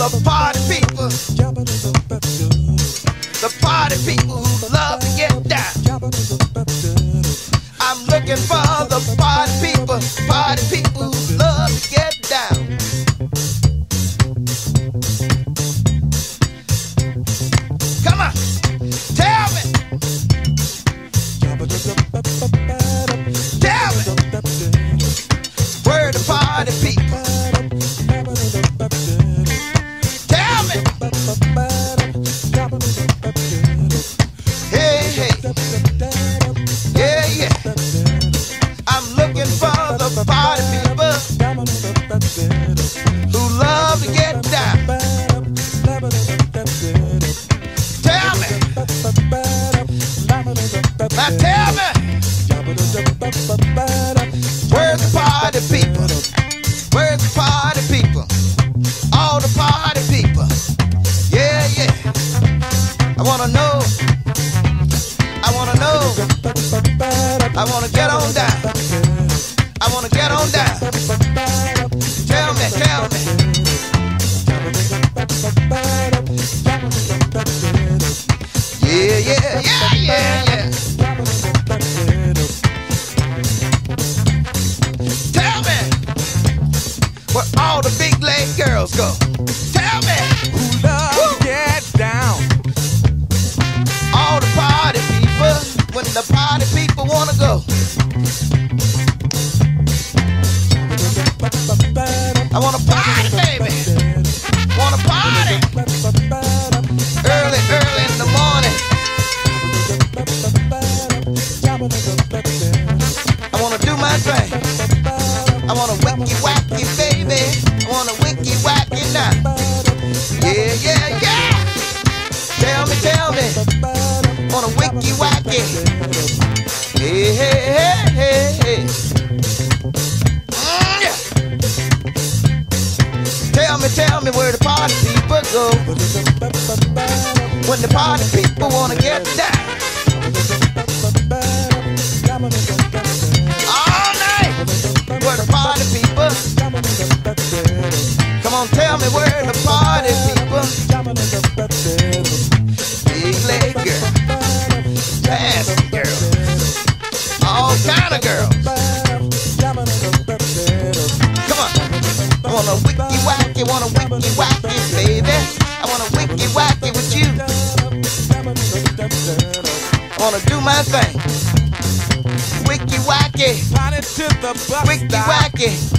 the party people. The party people who love to get down. I'm looking for the party people who love to get down. Come on, tell me. Tell me, where the party people? Tell me. Hey, hey, yeah, yeah. I'm looking for the party people who love to get down. Tell me. Now tell me, where's the party people? Where's the party people? All the party people. Yeah, yeah. I wanna know. I wanna know. I wanna get on down. I wanna get on down. Tell me, tell me. Yeah, yeah, yeah, yeah, yeah. Tell me where all the big leg girls go. Tell me Who love to get down. all the party people when the party people wanna go. I wanna party, baby. Wanna party early, early in the morning. I wanna do my thing. I wanna wicky wacky, baby. I wanna wicky wacky now. Yeah, yeah, yeah. Tell me. Wanna wicky wacky. Hey, hey, hey, hey, hey. Yeah. Tell me where the party people go when the party people wanna get down. All night, where the party people. Come on, tell me where the party people. Big leg girl, fast girl, all kind of girls. Come on, I wanna wicky wacky, baby. I wanna wicky wacky with you. I wanna do my thing. Wicky wacky, Party to the bus wicky stop. wacky.